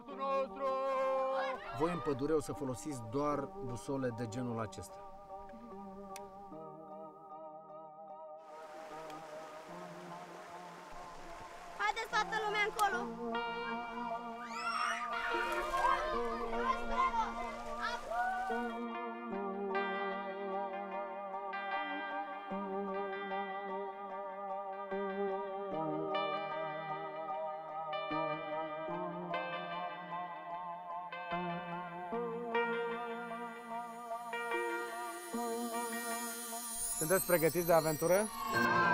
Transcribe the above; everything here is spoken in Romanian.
nordul nostru! Voi în pădure o să folosiți doar busole de genul acesta. Haideți toată lumea încolo! Sunteți pregătiți de aventură?